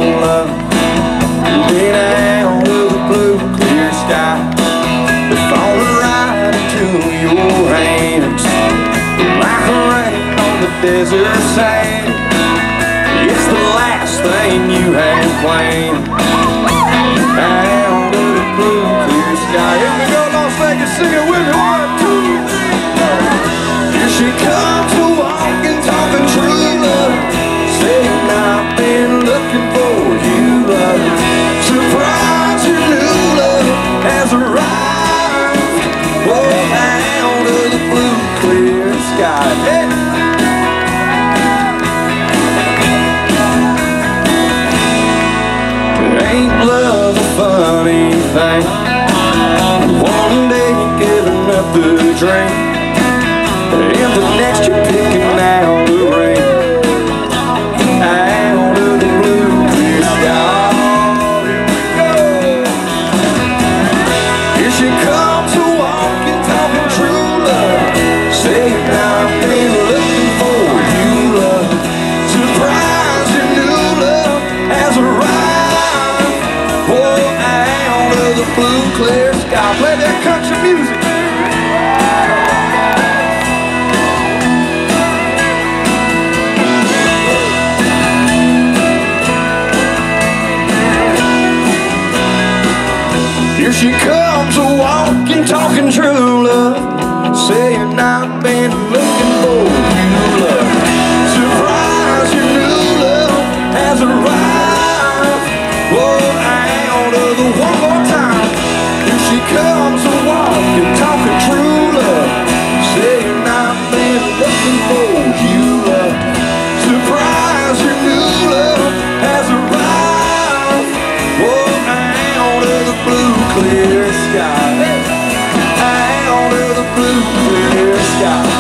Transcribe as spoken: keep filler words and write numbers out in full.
love. Been out of the blue, clear sky, falling right into your hands, like rain on the desert sand. It's the last thing you had planned. Out of the blue, clear sky. Here we go, Las Vegas, sing it with me. One, two, three, four. Here she comes, a walking, talking true love, saying I've been looking for you, love. Surprise, your new love has arrived. Oh, out of the blue, clear sky. Hey. Ain't love a funny thing? One day you're giving up the drink, and the next you're picking out the ring. Out of the blue, clear sky. Here she comes, a walking, talking true love, saying I've been looking for you, love. Surprise, your new love has arrived. Blue, clear sky. Play that country music. Here she comes, a walking, talking true love, saying I've been looking for you, love. Surprise, your new love has arrived. Whoa, out of the one more time. She comes a walking, talking true love, saying I've been looking for you, love. Surprise, your new love has arrived. Whoa, out of the blue, clear sky. Out of the blue, clear sky.